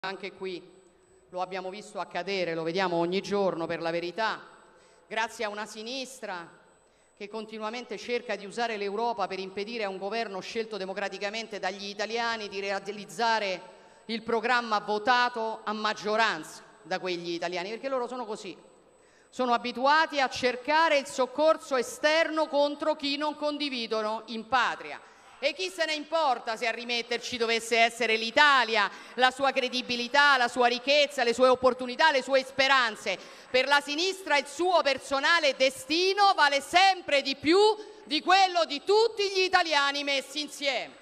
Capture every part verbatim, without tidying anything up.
Anche qui lo abbiamo visto accadere, lo vediamo ogni giorno per la verità, grazie a una sinistra che continuamente cerca di usare l'Europa per impedire a un governo scelto democraticamente dagli italiani di realizzare il programma votato a maggioranza da quegli italiani, perché loro sono così, sono abituati a cercare il soccorso esterno contro chi non condividono in patria. E chi se ne importa se a rimetterci dovesse essere l'Italia, la sua credibilità, la sua ricchezza, le sue opportunità, le sue speranze. Per la sinistra il suo personale destino vale sempre di più di quello di tutti gli italiani messi insieme.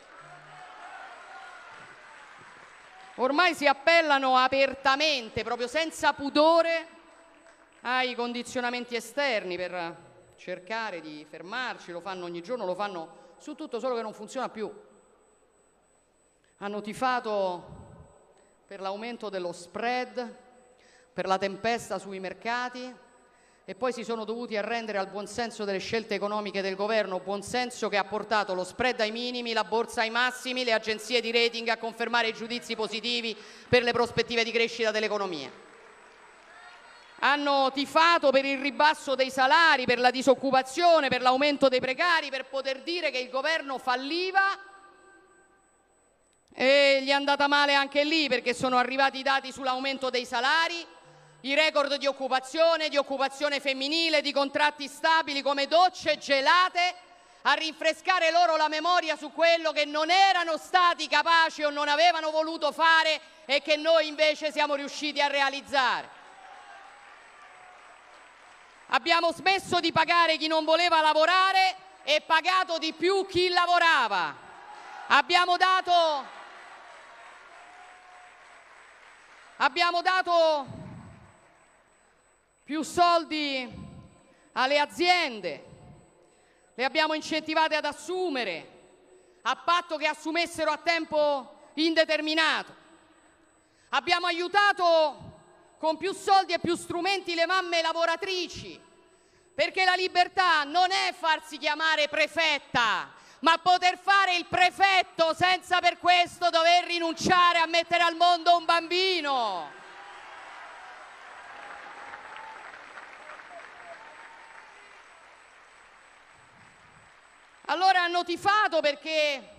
Ormai si appellano apertamente, proprio senza pudore, ai condizionamenti esterni per cercare di fermarci, lo fanno ogni giorno, lo fanno su tutto, solo che non funziona più. Hanno tifato per l'aumento dello spread, per la tempesta sui mercati e poi si sono dovuti arrendere al buonsenso delle scelte economiche del governo, buonsenso che ha portato lo spread ai minimi, la borsa ai massimi, le agenzie di rating a confermare i giudizi positivi per le prospettive di crescita dell'economia. Hanno tifato per il ribasso dei salari, per la disoccupazione, per l'aumento dei precari, per poter dire che il governo falliva, e gli è andata male anche lì perché sono arrivati i dati sull'aumento dei salari, i record di occupazione, di occupazione femminile, di contratti stabili come docce gelate a rinfrescare loro la memoria su quello che non erano stati capaci o non avevano voluto fare e che noi invece siamo riusciti a realizzare. Abbiamo smesso di pagare chi non voleva lavorare e pagato di più chi lavorava. Abbiamo dato, abbiamo dato più soldi alle aziende, le abbiamo incentivate ad assumere, a patto che assumessero a tempo indeterminato. Abbiamo aiutato con più soldi e più strumenti le mamme lavoratrici, perché la libertà non è farsi chiamare prefetta, ma poter fare il prefetto senza per questo dover rinunciare a mettere al mondo un bambino. Allora hanno tifato perché